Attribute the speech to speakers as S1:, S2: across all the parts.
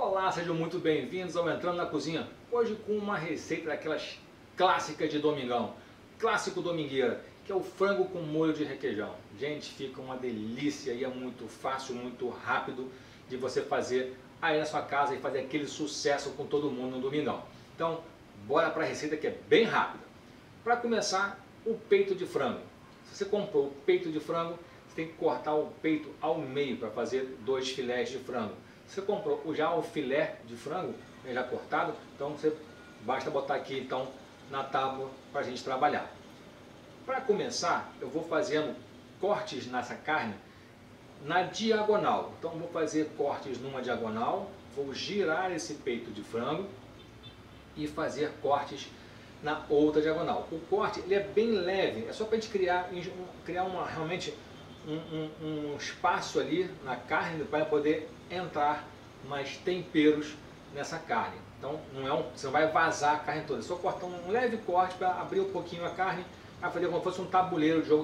S1: Olá, sejam muito bem-vindos ao Entrando na Cozinha. Hoje com uma receita daquelas clássicas de domingão, clássico domingueira, que é o frango com molho de requeijão. Gente, fica uma delícia e é muito fácil, muito rápido de você fazer aí na sua casa e fazer aquele sucesso com todo mundo no domingão. Então, bora para a receita que é bem rápida. Para começar, o peito de frango. Se você comprou o peito de frango, você tem que cortar o peito ao meio para fazer 2 filés de frango. Você comprou já o filé de frango, já cortado, então você basta botar aqui então na tábua para a gente trabalhar. Para começar, eu vou fazendo cortes nessa carne na diagonal. Então vou fazer cortes numa diagonal, vou girar esse peito de frango e fazer cortes na outra diagonal. O corte ele é bem leve, é só para a gente criar realmente um espaço ali na carne para poder entrar mais temperos nessa carne. Então você não vai vazar a carne toda, é só cortar um leve corte para abrir um pouquinho a carne, para fazer como se fosse um tabuleiro de jogo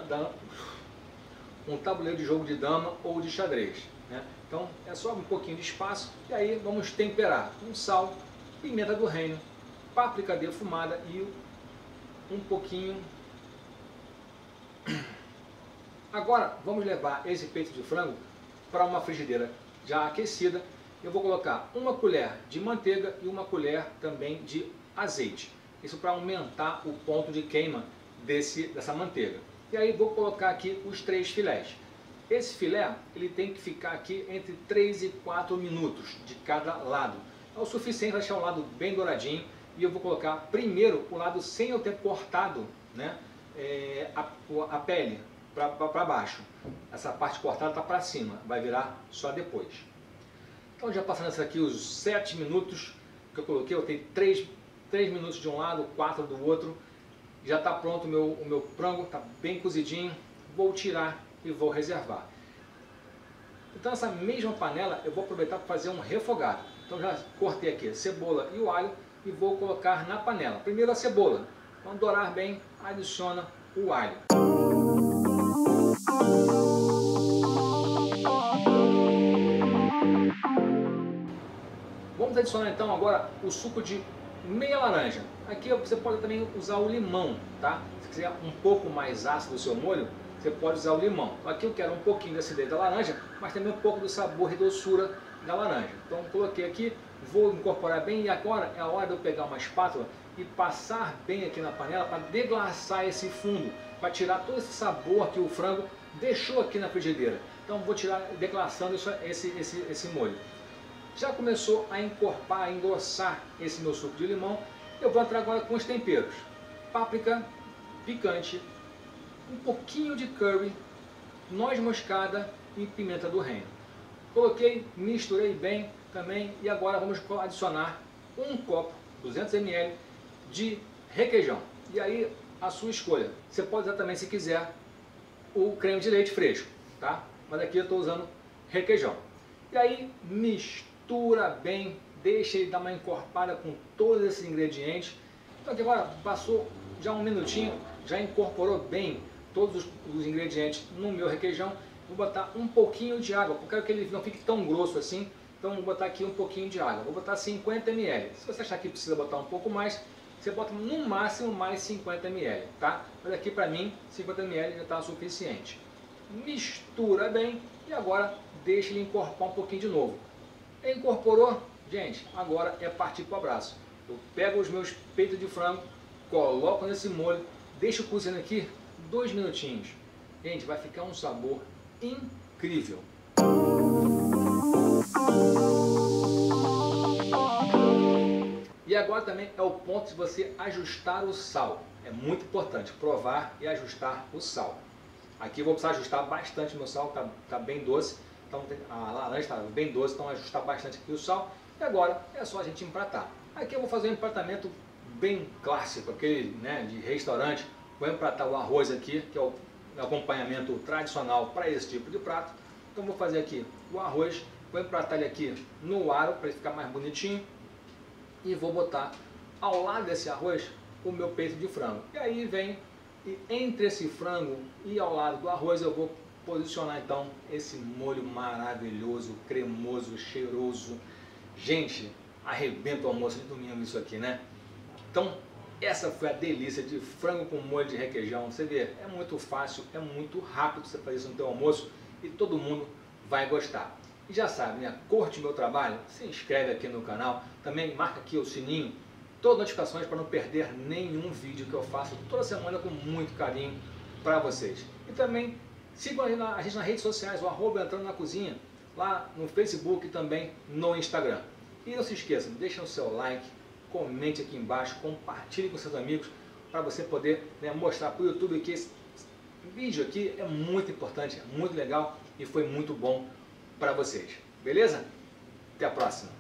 S1: um tabuleiro de jogo de dama ou de xadrez, né? Então é só um pouquinho de espaço e aí vamos temperar com sal, pimenta do reino, páprica defumada e um pouquinho. Agora vamos levar esse peito de frango para uma frigideira já aquecida. Eu vou colocar uma colher de manteiga e uma colher também de azeite. Isso para aumentar o ponto de queima dessa manteiga. E aí vou colocar aqui os 3 filés. Esse filé ele tem que ficar aqui entre 3 e 4 minutos de cada lado. É o suficiente para deixar o lado bem douradinho. E eu vou colocar primeiro o lado sem eu ter cortado, né, a pele para baixo. Essa parte cortada está para cima, vai virar só depois. Então já passando aqui os 7 minutos que eu coloquei, eu tenho 3 minutos de um lado, 4 do outro. Já está pronto o meu frango, está bem cozidinho. Vou tirar e vou reservar. Então essa mesma panela eu vou aproveitar para fazer um refogado. Então já cortei aqui a cebola e o alho e vou colocar na panela. Primeiro a cebola. Quando dourar bem, adiciona o alho. Vamos adicionar então agora o suco de meia laranja. Aqui você pode também usar o limão, tá? Se quiser um pouco mais ácido o seu molho, você pode usar o limão. Aqui eu quero um pouquinho da acidez da laranja, mas também um pouco do sabor e doçura da laranja. Então coloquei aqui, vou incorporar bem e agora é a hora de eu pegar uma espátula e passar bem aqui na panela para deglaçar esse fundo, para tirar todo esse sabor que o frango deixou aqui na frigideira. Então vou tirar deglaçando esse molho. Já começou a encorpar, a engrossar esse meu suco de limão. Eu vou entrar agora com os temperos. Páprica picante, um pouquinho de curry, noz moscada e pimenta do reino. Coloquei, misturei bem também e agora vamos adicionar um copo, 200 ml de requeijão. E aí a sua escolha. Você pode usar também, se quiser, o creme de leite fresco, tá? Mas aqui eu estou usando requeijão. E aí mistura bem, deixa ele dar uma encorpada com todos esses ingredientes. Então aqui agora passou já um minutinho, já incorporou bem todos os ingredientes no meu requeijão. Vou botar um pouquinho de água, porque eu quero que ele não fique tão grosso assim. Então vou botar aqui um pouquinho de água. Vou botar 50 ml. Se você achar que precisa botar um pouco mais, você bota no máximo mais 50 ml, tá? Mas aqui para mim 50 ml já está suficiente. Mistura bem e agora deixa ele encorpar um pouquinho de novo. Incorporou? Gente, agora é partir para o abraço. Eu pego os meus peitos de frango, coloco nesse molho, deixo cozinhando aqui 2 minutinhos. Gente, vai ficar um sabor incrível. E agora também é o ponto de você ajustar o sal. É muito importante provar e ajustar o sal. Aqui eu vou precisar ajustar bastante o meu sal, tá bem doce. Então a laranja está bem doce, então ajustar bastante aqui o sal. E agora é só a gente empratar. Aqui eu vou fazer um empratamento bem clássico, aquele, né, de restaurante. Vou empratar o arroz aqui, que é o acompanhamento tradicional para esse tipo de prato. Então vou fazer aqui o arroz, vou empratar ele aqui no aro para ele ficar mais bonitinho. E vou botar ao lado desse arroz o meu peito de frango. E aí vem, e entre esse frango e ao lado do arroz eu vou posicionar então esse molho maravilhoso, cremoso, cheiroso, Gente, arrebenta o almoço de domingo isso aqui, né? Então, essa foi a delícia de frango com molho de requeijão. Você vê, é muito fácil, é muito rápido você fazer isso no teu almoço e todo mundo vai gostar. E já sabe, né? Curte o meu trabalho, se inscreve aqui no canal, também marca aqui o sininho, todas as notificações para não perder nenhum vídeo que eu faço toda semana com muito carinho para vocês. E também sigam a gente nas redes sociais, o @entrando na cozinha, lá no Facebook e também no Instagram. E não se esqueçam, deixem o seu like, comente aqui embaixo, compartilhe com seus amigos para você poder, né, mostrar para o YouTube que esse vídeo aqui é muito importante, é muito legal e foi muito bom para vocês. Beleza? Até a próxima!